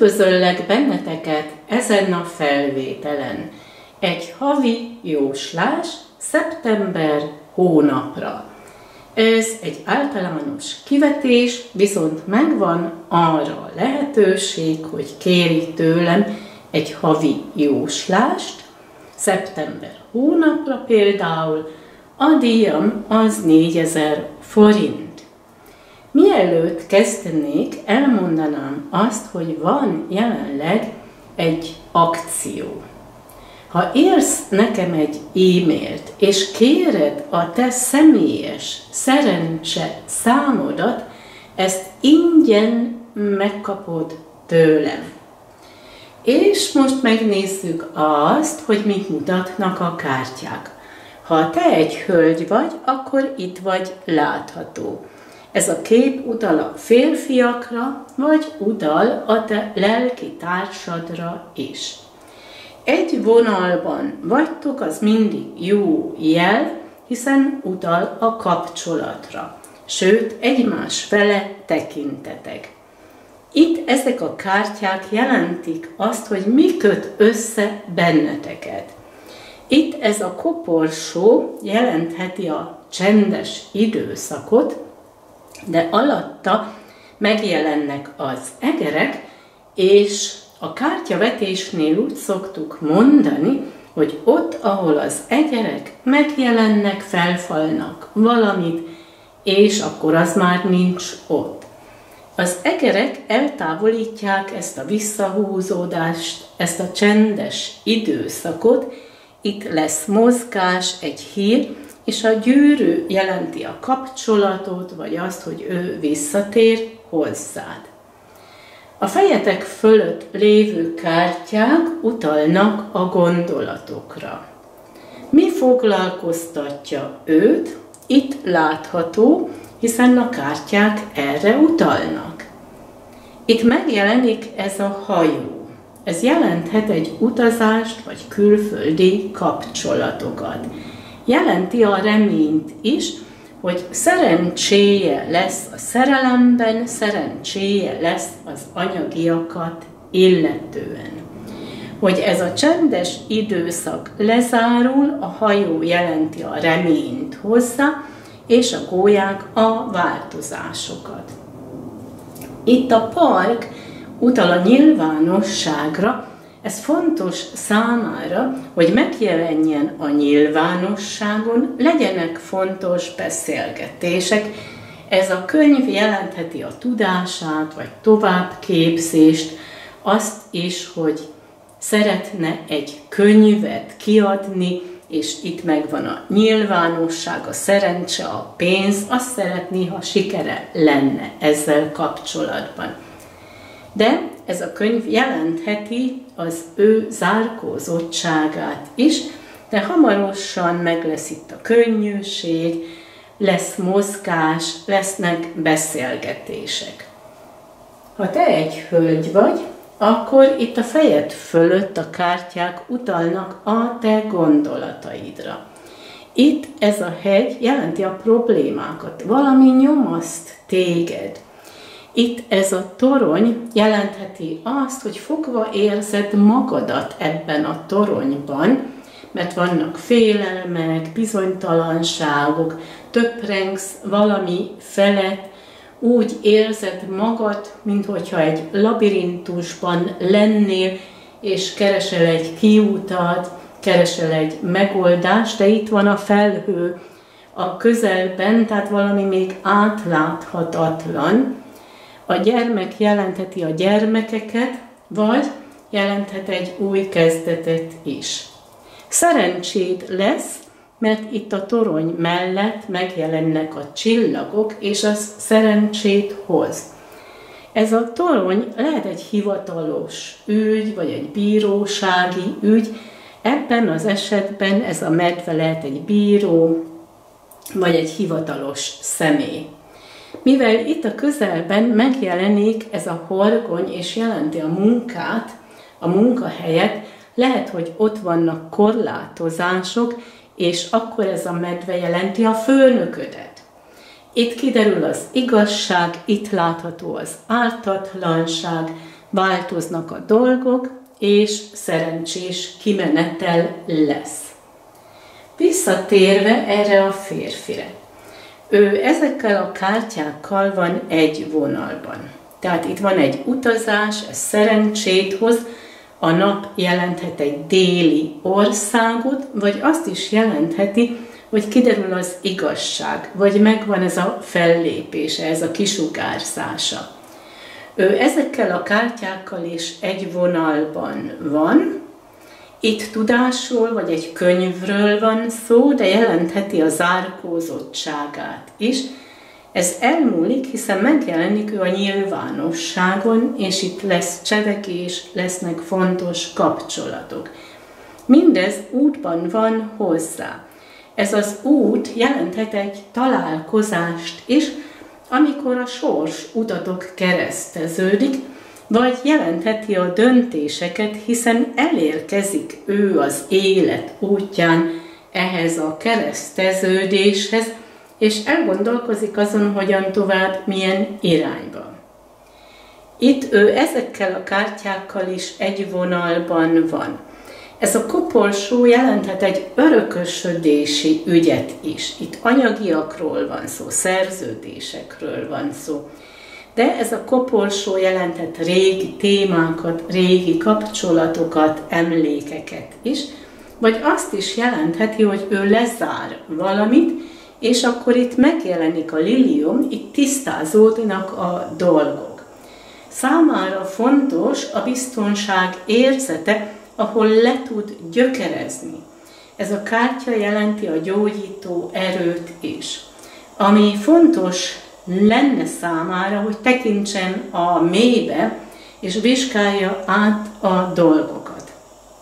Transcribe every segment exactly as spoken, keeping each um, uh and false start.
Üdvözöllek benneteket ezen a felvételen. Egy havi jóslás szeptember hónapra. Ez egy általános kivetés, viszont megvan arra a lehetőség, hogy kéri tőlem egy havi jóslást. Szeptember hónapra például a díjam az négyezer forint. Mielőtt kezdenék, elmondanám azt, hogy van jelenleg egy akció. Ha írsz nekem egy e-mailt, és kéred a te személyes szerencse számodat, ezt ingyen megkapod tőlem. És most megnézzük azt, hogy mit mutatnak a kártyák. Ha te egy hölgy vagy, akkor itt vagy látható. Ez a kép utal a férfiakra, vagy utal a te lelki társadra is. Egy vonalban vagytok, az mindig jó jel, hiszen utal a kapcsolatra. Sőt, egymás fele tekintetek. Itt ezek a kártyák jelentik azt, hogy mi köt össze benneteket. Itt ez a koporsó jelentheti a csendes időszakot, de alatta megjelennek az egerek, és a kártyavetésnél úgy szoktuk mondani, hogy ott, ahol az egerek megjelennek, felfalnak valamit, és akkor az már nincs ott. Az egerek eltávolítják ezt a visszahúzódást, ezt a csendes időszakot, itt lesz mozgás, egy hír, és a gyűrű jelenti a kapcsolatot, vagy azt, hogy ő visszatér hozzád. A fejetek fölött lévő kártyák utalnak a gondolatokra. Mi foglalkoztatja őt? Itt látható, hiszen a kártyák erre utalnak. Itt megjelenik ez a hajó. Ez jelenthet egy utazást, vagy külföldi kapcsolatokat. Jelenti a reményt is, hogy szerencséje lesz a szerelemben, szerencséje lesz az anyagiakat illetően. Hogy ez a csendes időszak lezárul, a hajó jelenti a reményt hozzá, és a gólyák a változásokat. Itt a park utal a nyilvánosságra. Ez fontos számára, hogy megjelenjen a nyilvánosságon, legyenek fontos beszélgetések. Ez a könyv jelentheti a tudását, vagy továbbképzést, azt is, hogy szeretne egy könyvet kiadni, és itt megvan a nyilvánosság, a szerencse, a pénz, azt szeretné, ha sikere lenne ezzel kapcsolatban. De ez a könyv jelentheti az ő zárkózottságát is, de hamarosan meg lesz itt a könnyűség, lesz mozgás, lesznek beszélgetések. Ha te egy hölgy vagy, akkor itt a fejed fölött a kártyák utalnak a te gondolataidra. Itt ez a hegy jelenti a problémákat, valami nyomaszt téged. Itt ez a torony jelentheti azt, hogy fogva érzed magadat ebben a toronyban, mert vannak félelmek, bizonytalanságok, töprengsz valami felett, úgy érzed magad, minthogyha egy labirintusban lennél, és keresel egy kiutat, keresel egy megoldást, de itt van a felhő a közelben, tehát valami még átláthatatlan. A gyermek jelentheti a gyermekeket, vagy jelenthet egy új kezdetet is. Szerencséd lesz, mert itt a torony mellett megjelennek a csillagok, és az szerencsét hoz. Ez a torony lehet egy hivatalos ügy, vagy egy bírósági ügy. Ebben az esetben ez a medve lehet egy bíró, vagy egy hivatalos személy. Mivel itt a közelben megjelenik ez a horgony, és jelenti a munkát, a munkahelyet, lehet, hogy ott vannak korlátozások, és akkor ez a medve jelenti a főnöködet. Itt kiderül az igazság, itt látható az ártatlanság, változnak a dolgok, és szerencsés kimenetel lesz. Visszatérve erre a férfire. Ő ezekkel a kártyákkal van egy vonalban. Tehát itt van egy utazás, ez szerencsét hoz, a nap jelenthet egy déli országot, vagy azt is jelentheti, hogy kiderül az igazság, vagy megvan ez a fellépése, ez a kisugárzása. Ő ezekkel a kártyákkal is egy vonalban van. Itt tudásról, vagy egy könyvről van szó, de jelentheti a zárkózottságát is. Ez elmúlik, hiszen megjelenik ő a nyilvánosságon, és itt lesz cselekvés, lesznek fontos kapcsolatok. Mindez útban van hozzá. Ez az út jelenthet egy találkozást is, amikor a sors utatok kereszteződik, vagy jelentheti a döntéseket, hiszen elérkezik ő az élet útján ehhez a kereszteződéshez, és elgondolkozik azon, hogyan tovább, milyen irányba. Itt ő ezekkel a kártyákkal is egy vonalban van. Ez a koporsó jelenthet egy örökösödési ügyet is. Itt anyagiakról van szó, szerződésekről van szó. De ez a koporsó jelenthet régi témákat, régi kapcsolatokat, emlékeket is, vagy azt is jelentheti, hogy ő lezár valamit, és akkor itt megjelenik a lilium, itt tisztázódnak a dolgok. Számára fontos a biztonság érzete, ahol le tud gyökerezni. Ez a kártya jelenti a gyógyító erőt is. Ami fontos lenne számára, hogy tekintsen a mélybe, és vizsgálja át a dolgokat.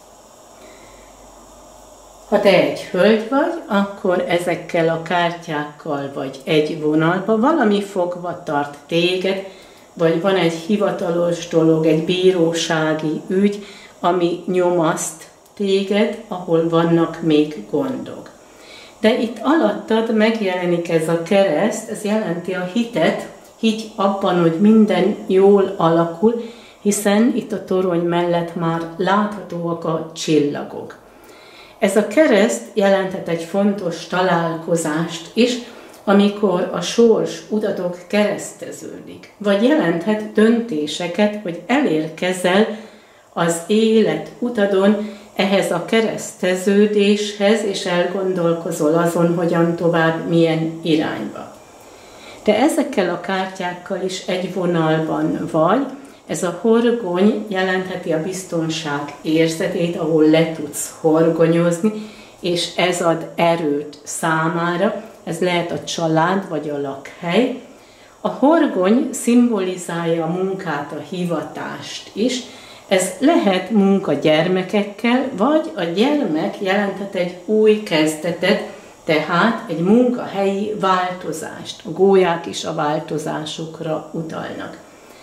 Ha te egy hölgy vagy, akkor ezekkel a kártyákkal vagy egy vonalba valami fogva tart téged, vagy van egy hivatalos dolog, egy bírósági ügy, ami nyomaszt téged, ahol vannak még gondok. De itt alattad megjelenik ez a kereszt, ez jelenti a hitet, higgy abban, hogy minden jól alakul, hiszen itt a torony mellett már láthatóak a csillagok. Ez a kereszt jelenthet egy fontos találkozást is, amikor a sors utatok kereszteződik, vagy jelenthet döntéseket, hogy elérkezel az élet utadon ehhez a kereszteződéshez, és elgondolkozol azon, hogyan tovább, milyen irányba. De ezekkel a kártyákkal is egy vonalban vagy, ez a horgony jelentheti a biztonság érzetét, ahol le tudsz horgonyozni, és ez ad erőt számára, ez lehet a család vagy a lakhely. A horgony szimbolizálja a munkát, a hivatást is, ez lehet munka gyermekekkel, vagy a gyermek jelenthet egy új kezdetet, tehát egy munkahelyi változást. A gólyák is a változásokra utalnak.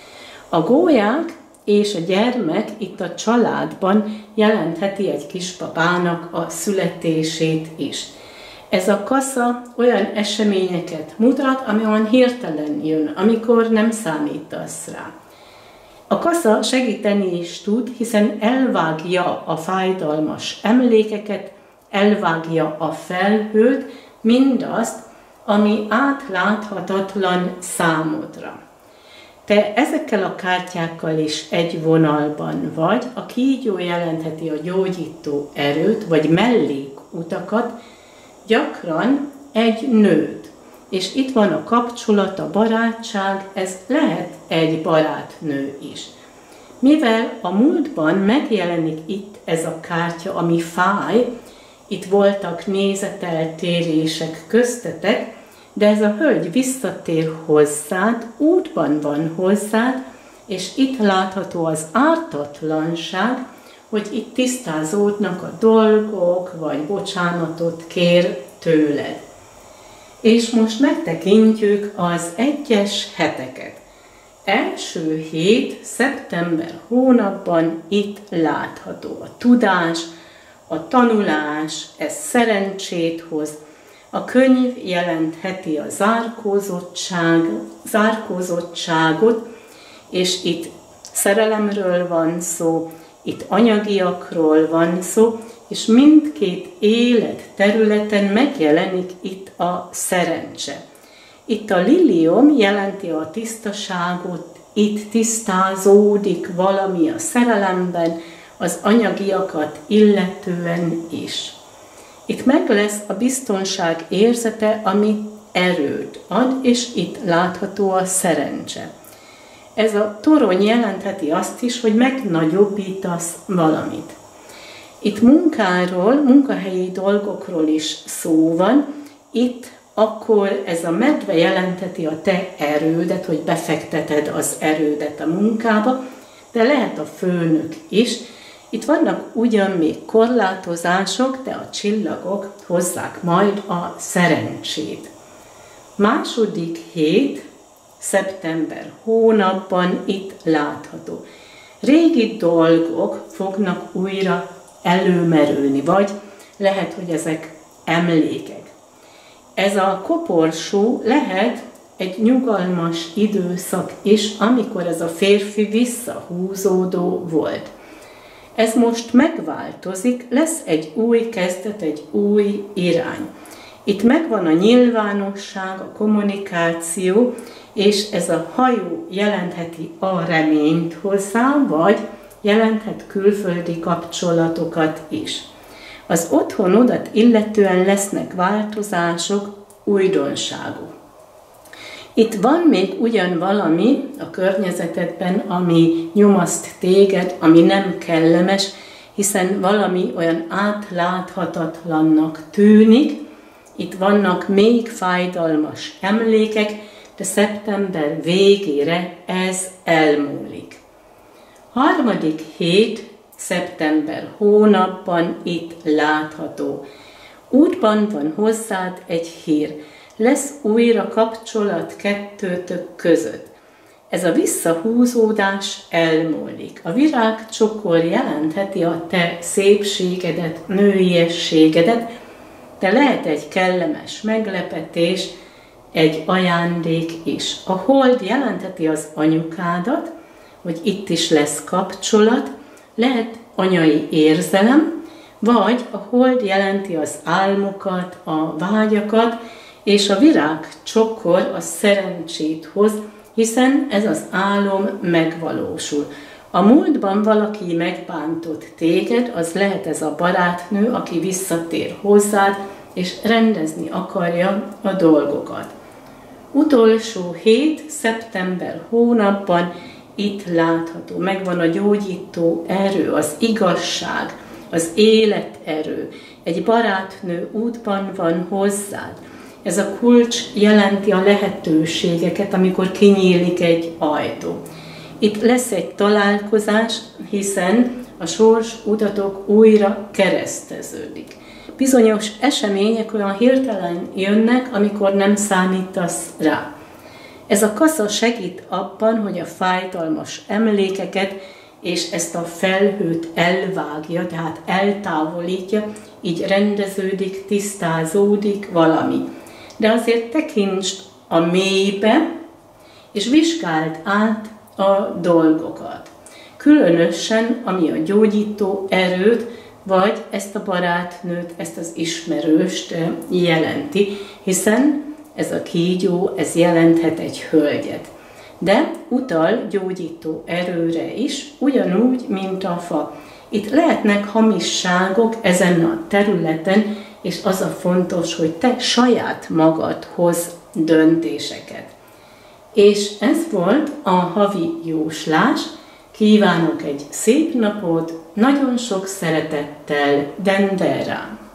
A gólyák és a gyermek itt a családban jelentheti egy kisbabának a születését is. Ez a kasza olyan eseményeket mutat, ami olyan hirtelen jön, amikor nem számítasz rá. A kasza segíteni is tud, hiszen elvágja a fájdalmas emlékeket, elvágja a felhőt, mindazt, ami átláthatatlan számodra. Te ezekkel a kártyákkal is egy vonalban vagy, a kígyó jelentheti a gyógyító erőt, vagy mellékutakat, gyakran egy nőt. És itt van a kapcsolat, a barátság, ez lehet egy barátnő is. Mivel a múltban megjelenik itt ez a kártya, ami fáj, itt voltak nézeteltérések köztetek, de ez a hölgy visszatér hozzád, útban van hozzád, és itt látható az ártatlanság, hogy itt tisztázódnak a dolgok, vagy bocsánatot kér tőled. És most megtekintjük az egyes heteket. Első hét, szeptember hónapban itt látható a tudás, a tanulás, ez szerencsét hoz. A könyv jelentheti a zárkózottság, zárkózottságot, és itt szerelemről van szó, itt anyagiakról van szó, és mindkét életterületen megjelenik itt a szerencse. Itt a lilium jelenti a tisztaságot, itt tisztázódik valami a szerelemben, az anyagiakat illetően is. Itt meg lesz a biztonság érzete, ami erőt ad, és itt látható a szerencse. Ez a torony jelentheti azt is, hogy megnagyobbítasz valamit. Itt munkáról, munkahelyi dolgokról is szó van, itt akkor ez a medve jelentheti a te erődet, hogy befekteted az erődet a munkába, de lehet a főnök is. Itt vannak ugyan még korlátozások, de a csillagok hozzák majd a szerencsét. Második hét, szeptember hónapban itt látható. Régi dolgok fognak újra előmerülni, vagy lehet, hogy ezek emlékek. Ez a koporsó lehet egy nyugalmas időszak is, amikor ez a férfi visszahúzódó volt. Ez most megváltozik, lesz egy új kezdet, egy új irány. Itt megvan a nyilvánosság, a kommunikáció, és ez a hajó jelentheti a reményt hozzá, vagy jelenthet külföldi kapcsolatokat is. Az otthonodat illetően lesznek változások, újdonságok. Itt van még ugyan valami a környezetedben, ami nyomaszt téged, ami nem kellemes, hiszen valami olyan átláthatatlannak tűnik. Itt vannak még fájdalmas emlékek, de szeptember végére ez elmúlik. Harmadik hét, szeptember hónapban itt látható. Útban van hozzád egy hír. Lesz újra kapcsolat kettőtök között. Ez a visszahúzódás elmúlik. A virágcsokor jelentheti a te szépségedet, nőiességedet, de lehet egy kellemes meglepetés, egy ajándék is. A hold jelentheti az anyukádat, hogy itt is lesz kapcsolat, lehet anyai érzelem, vagy a hold jelenti az álmokat, a vágyakat, és a virágcsokor a szerencsét hoz, hiszen ez az álom megvalósul. A múltban valaki megbántott téged, az lehet ez a barátnő, aki visszatér hozzád, és rendezni akarja a dolgokat. Utolsó hét, szeptember hónapban itt látható, megvan a gyógyító erő, az igazság, az életerő. Egy barátnő útban van hozzád. Ez a kulcs jelenti a lehetőségeket, amikor kinyílik egy ajtó. Itt lesz egy találkozás, hiszen a sors utatok újra kereszteződik. Bizonyos események olyan hirtelen jönnek, amikor nem számítasz rá. Ez a kasza segít abban, hogy a fájdalmas emlékeket és ezt a felhőt elvágja, tehát eltávolítja, így rendeződik, tisztázódik valami. De azért tekintsd a mélybe, és vizsgáld át a dolgokat. Különösen, ami a gyógyító erőt, vagy ezt a barátnőt, ezt az ismerőst jelenti, hiszen ez a kígyó, ez jelenthet egy hölgyet. De utal gyógyító erőre is, ugyanúgy, mint a fa. Itt lehetnek hamisságok ezen a területen, és az a fontos, hogy te saját magad hoz döntéseket. És ez volt a havi jóslás. Kívánok egy szép napot, nagyon sok szeretettel, Dendera!